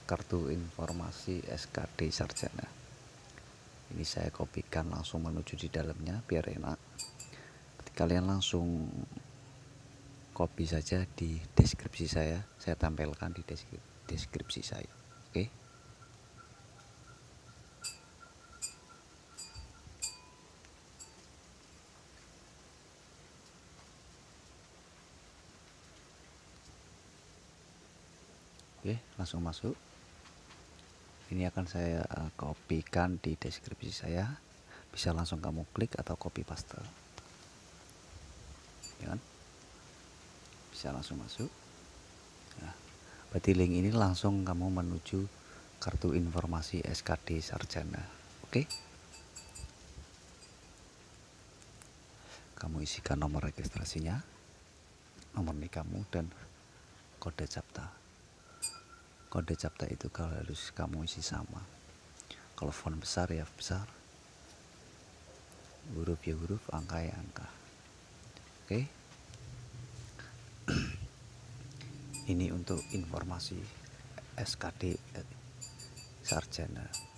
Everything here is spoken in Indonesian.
kartu informasi SKD Sarjana. Ini saya kopikan langsung menuju di dalamnya biar enak. Kalian langsung copy saja di deskripsi saya tampilkan di deskripsi saya. Oke. Oke, langsung masuk. Ini akan saya kopikan di deskripsi saya. Bisa langsung kamu klik atau copy paste. Ya kan? Bisa langsung masuk. Nah, berarti link ini langsung kamu menuju kartu informasi SKD Sarjana. Oke. Kamu isikan nomor registrasinya, nomor nikahmu, dan kode capta. Kode capta itu kalau harus kamu isi sama. Kalau font besar ya besar, huruf ya huruf, angka ya angka. Oke. Ini untuk informasi SKD Sarjana.